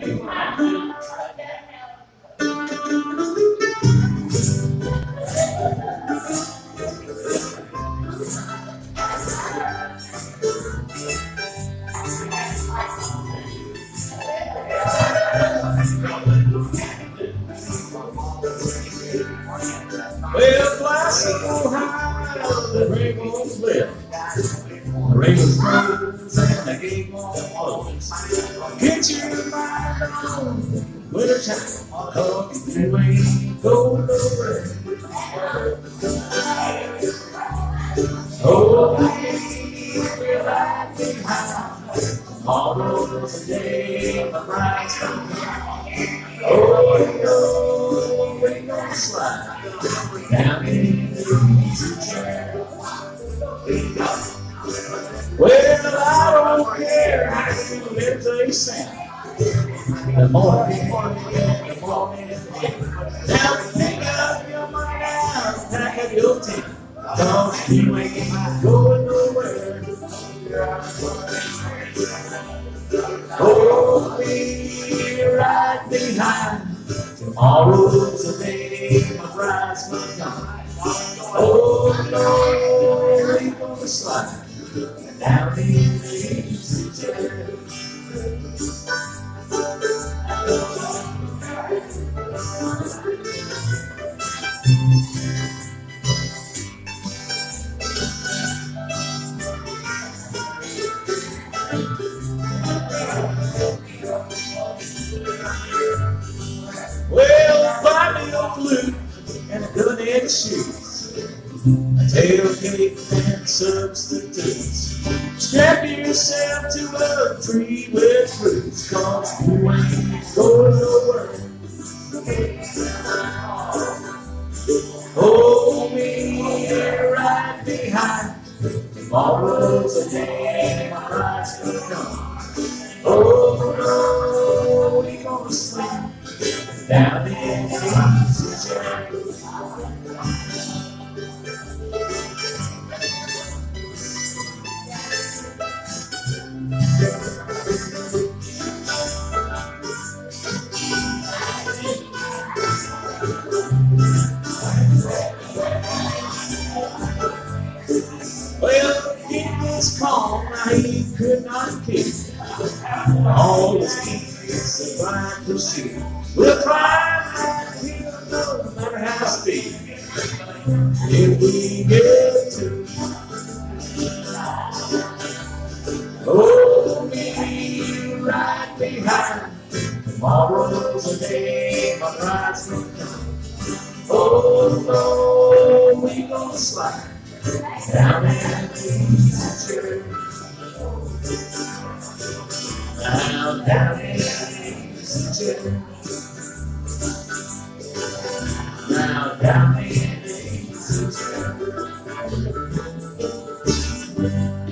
Well, bicycle high on the rainbow's lip. The rainbow's rose and the gate won't close. Get your mind on winter time. Cause you ain't going nowhere. Oh, baby, right behind. Tomorrow's the day my bride's coming. Oh, you know we're gonna slide down in the easy chair. Well, I don't care how you live they sound. The morning, the morning, now pick up your mind out, pack up your tent. Cause you ain't going nowhere. Oh, be right behind. Tomorrow's the day my bride's gonna come. Oh, no, we're gonna slide down in the easy chair. Well, buy me a flute and a gun and shoes, a tailgate and substitutes. Strap yourself to a tree with roots, cause you ain't going nowhere. Hold me right behind. Tomorrow's the day my bride's gonna come. Oh, no, we gonna sleep down in the easy chair. Well, in this calm he could not keep. All his keys the bride pursued. We'll cry like he'll know no matter how steep. If we get to oh, me right behind. Tomorrow's the day my bride's gonna come. Oh, no, we gonna slide down in the easy chair. Down in the easy chair. Now down in the easy chair.